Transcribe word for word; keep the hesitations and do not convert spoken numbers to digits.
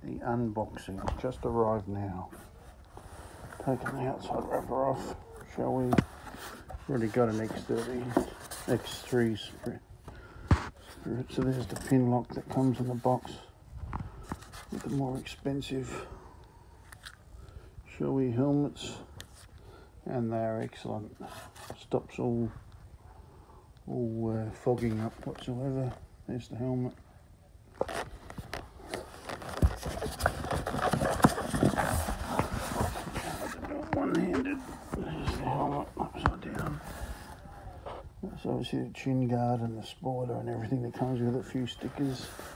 the unboxing. Just arrived now. Taking the outside wrapper off. Shoei. Already got an X thirty, X three sprint. So there's the pin lock that comes in the box with the more expensive Shoei helmets, and they are excellent. Stops all all uh, fogging up whatsoever. There's the helmet. One-handed. There's the helmet upside down. That's obviously the chin guard and the spoiler and everything that comes with it. A few stickers.